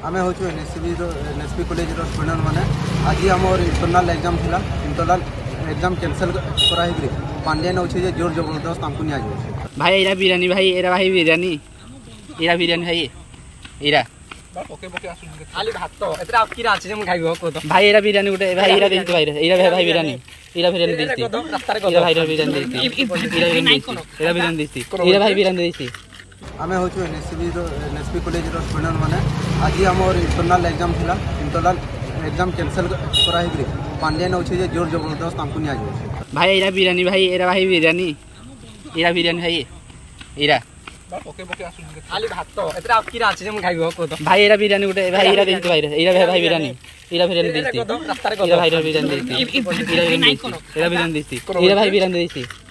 आम हूँ NSP college student मैंने आज आम इंटरनाल एग्जाम था इंटरनाल एग्जाम कैंसल कराई पांडियन अच्छे जोर जबरदस्त आमको नि भाई एरा बिरयानी भाई एरा भाई बिरयानी एरा बिरयानी भाई एरा खाली भात एतरा आप की रांची हम खाइबो को तो भाई एरा बिरयानी गुटे भाई एरा देती भाई एरा भाई बिरयानी एरा बिरयानी देती एरा भाई बिरयानी देती एरा बिरयानी देती एरा भाई बिरयानी देती आम हूँ एनएसपी कॉलेज स्टूडेंट मैंने आज आम इंटरनाल एग्जाम था इंटरनाल एग्जाम कैंसल कराई पांडियन अच्छे जोर जबरदस्त आमको नि भाई एरा बिरयानी भाई एरा भाई बिरयानी एरा बिरयानी भाई एरा खाली भात एतरा आप की रांची हम खाइबो को तो भाई एरा बिरयानी गुटे भाई एरा देती भाई एरा भाई बिरयानी एरा बिरयानी देती एरा भाई बिरयानी देती एरा बिरयानी देती एरा भाई बिरयानी देती